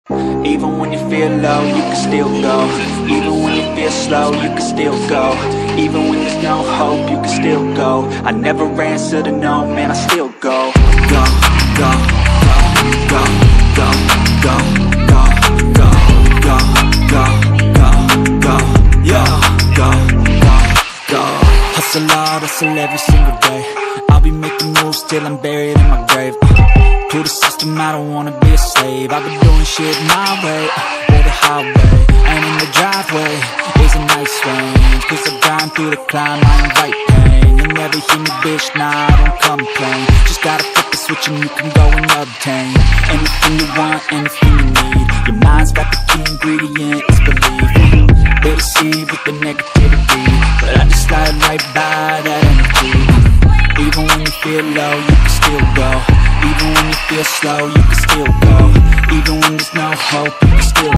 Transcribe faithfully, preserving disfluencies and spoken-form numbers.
Even when you feel low, you can still go. Even when you feel slow, you can still go. Even when there's no hope, you can still go. I never answer to no, man, I still go. Go, go, go, go, go, go, go, go, go, go, go, go, yeah, go, go, go. Hustle hard, hustle every single day. I'll be making moves till I'm buried in my grave. To the system, I don't wanna be a slave. I've been doing shit my way, or the highway. And in the driveway is a nice range, cause I grind through the climb, I invite pain. You never hear me, bitch, nah, I don't complain. Just gotta flip the switch and you can go and obtain anything you want, anything you need. Your mind's got the key ingredient, it's belief. They deceive with the negativity, but I just slide right by that energy. Even when you feel low, you can still go. Even when you feel slow, you can still go. Even when there's no hope, you can still